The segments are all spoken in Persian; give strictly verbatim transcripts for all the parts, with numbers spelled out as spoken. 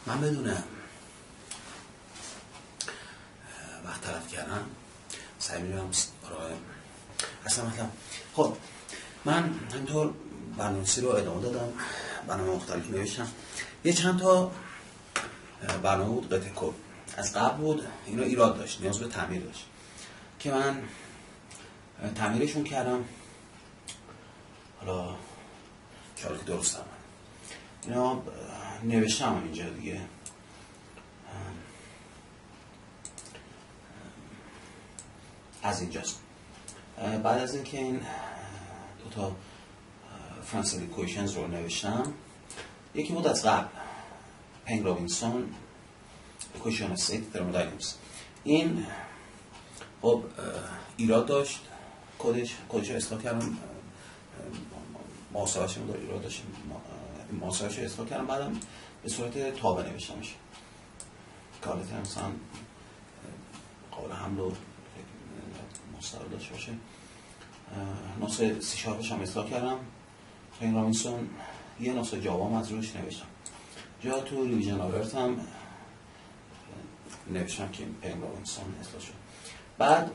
من بدونم وقت تلف کردم سعی می‌کنم برای اصلا مثلا خب من همینطور برنامه‌نویسی رو ادامه دادم، برنامه مختلف نوشتم. یه چند تا برنامه بود قطعه کد از قبل بود، اینا ایراد داشت، نیاز به تعمیر داشت که من تعمیرشون کردم. حالا شاید که درست هم اینا نوشتم اینجا دیگه. از اینجاست. بعد از اینکه این دو تا فرانسل ایکویشنز رو نوشتم، یکی بود از قبل پنگ رابینسون ایکویشن استیت ترموداینامیکس. این خب ایراد داشت، کدش کدش رو اصلاح کردم، محاسبه‌اش رو ایراد داشت، محاسبه‌اش رو اصلاح کردم، بعدم به صورت تابع نوشتمش که حالت مثلا قابل حمل و مستقل داشته باشه. نسخه سی شارپش هم اصلاح کردم. پنگ رابینسون یه نسخه جاوا هم از روش نوشتم. جا تو ریویژن آلرت هم نوشتم که پنگ رابینسون اصلاح شد. بعد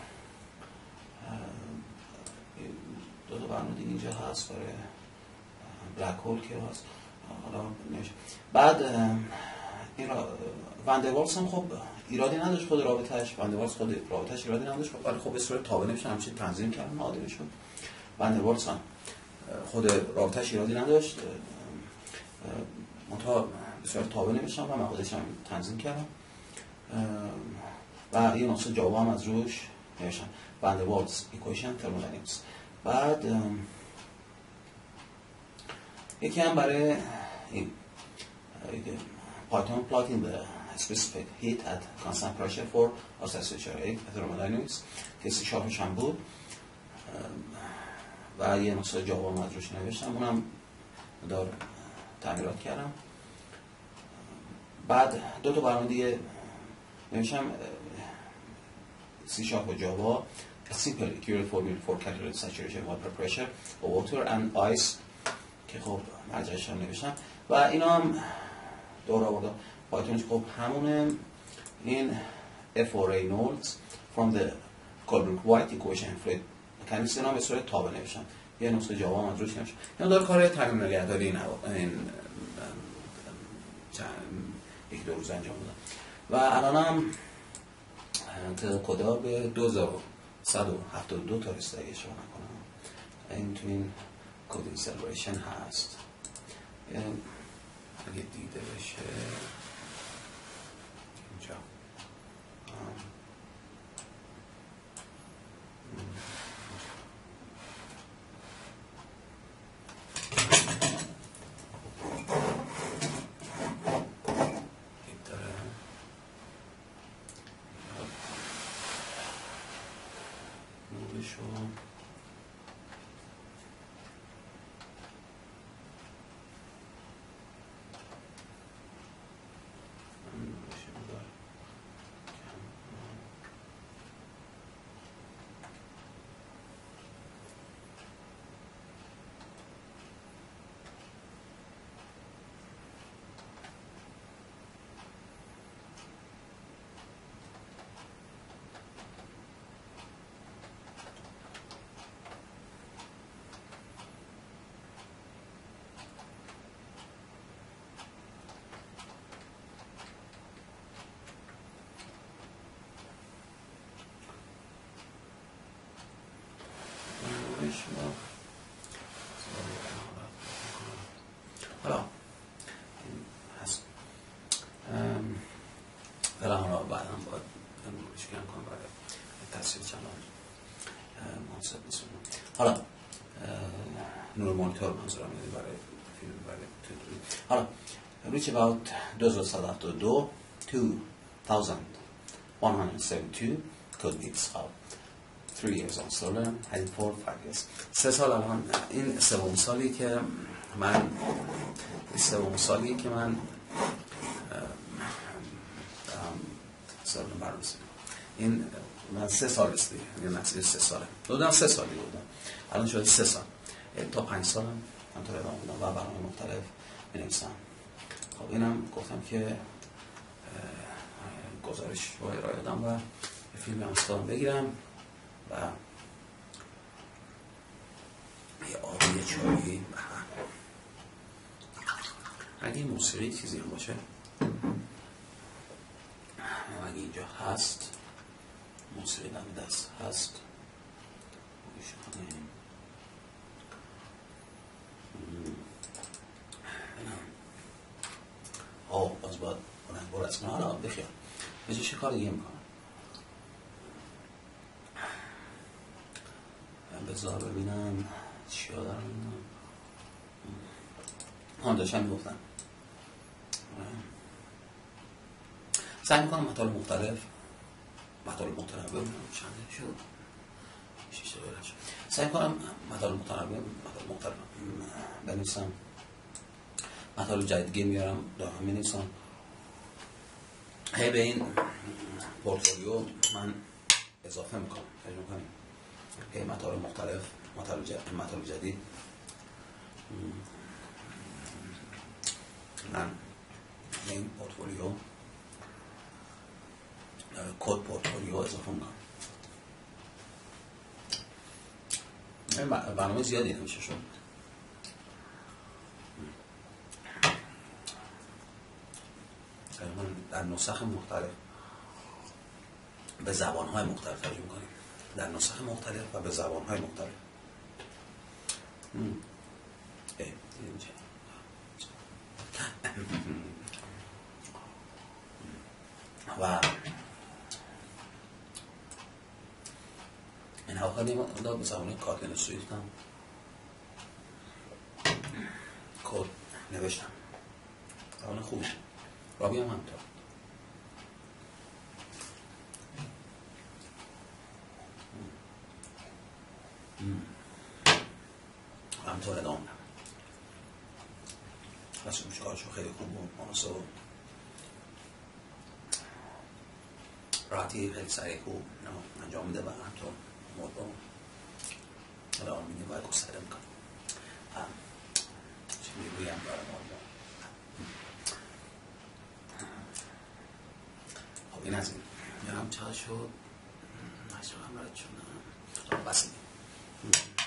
دو تا برنامه دیگه اینجا هست برای بلک هول که هست. حالا نوشتم. بعد این وندروالز هم خب ایرادی نداشت، خود رابطه‌اش وندروالز خود رابطه‌اش ایرادی نداشت، ولی خب به صورت تابع نوشتم، همچین تنظیم کردم عادی شد. وندروالز هم خود رابطه‌اش ایرادی نداشت، منتها به صورت تابع نوشتم و مقادیرش هم تنظیم کردم و یه نسخه جاوا هم از روش نوشتم، وندروالز ایکویشن ترموداینامیکس. بعد یکی هم برای این پایتون plotting the specific heat at constant pressure for oscillatory thermodynamics که سی شارپش هم بود و یه نسخه جاوا هم از روش نوشتم، اونم دار تعمیرات کردم. بعد دو تا برنامه دیگه نوشتم، سی شارپ و جاوا a simple accurate formula for calculating saturation vapor pressure of water and ice که خب مرجعش هم نوشتم و اینا هم دور آوردم. پایتونش خب همونه، این F or Reynolds from the Colbrook-White equation fluid mechanics اینا به صورت تابع نوشتم، یه نسخه جاوا هم از روش نوشتم. اینا داره کار تقریبا نگهداری این این یک دو روز انجام دادم و الان هم کدا به دو هزار و صد و هفتاد و دو تا رسیده اگه اشتباه نکنم. این تو این کد سلبریشن هست، اگه دیده بشه اینجا. حالا هست حالا حالا بعد هم باید مشکل کنم برای تصویر چند مناسب نیست. حالا نور مانیتور منظورم یعنی برای فیلم برای تدریج. حالا reach about دو هزار و صد و هفتاد و دو two thousand one hundred seventy-two code bits of three years on solar had four five years. سه سال الان، این سوم سالی که من سوم سالی که من سال برنامه‌نویسی. این من سه سال است دیگه، یعنی نتیجه سه ساله. دادم سه سالی بودم. الان شده سه سال. تا پنج سالم همطور ادامه میدم و برنامه مختلف می‌نویسم. خب اینم گفتم که گزارش رو ارائه دادم و فیلم امستان بگیرم و یه آبی چایی. اگه موسیقی چیزی هم باشه، اگه اینجا هست موسیقی دم دست هست آه باز باید بلند بر اسمه حالا بخیال بجه چه کار دیگه میکنم. بذار ببینم چی ها دارم ببینم. ها داشتم میگفتم سعی میکنم مطالب مختلف مطالب مختلف ببینم چنده شد شیش تا برش سعی میکنم مطالب مختلف مطالب مختلف بنویسم، مطالب جدیدی میارم دارم مینویسم. هی به این پورتفولیو من اضافه میکنم فکر میکنم هی مطالب مختلف مطالب جدید مطالب جدید من این پورتفولیو کد پورتفولیو اضافه میکنم. برنامه زیادی نمیشه شد. من در نسخ مختلف به زبانهای مختلف ترجمه کنیم، در نسخ مختلف و به زبانهای مختلف. و این حوالی ما به زبان کارتن سویفت هم کد نوشتم، زبان خوبی. رابی هم همطور. همطور ادامه دارم. رسیم کارشو خیلی خوب بود، مناسب بود، راحتی خیلی سریع خوب انجام میده و همطور موضوع ادامه میده باید گسترده میکنم. چی میگویم دارم موضوع. خب این از این میرم چقدر شد مشروع هم رد شدم بس